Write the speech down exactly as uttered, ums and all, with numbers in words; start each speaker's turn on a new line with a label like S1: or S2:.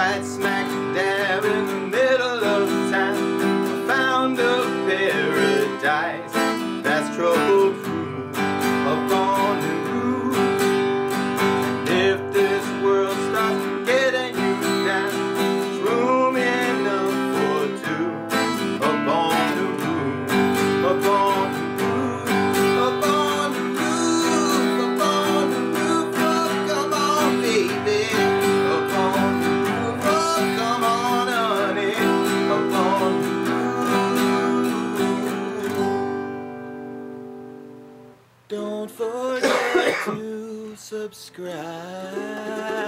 S1: right smack dab in the middle of town. I found a paradise that's trouble-free up on the roof. And if this world stops getting you down, there's room enough for two up on the roof, up on the roof, up on the roof, up on the roof. Oh, come on, baby. Up on the roof, oh, come on, honey. Up on the roof. Don't forget to subscribe.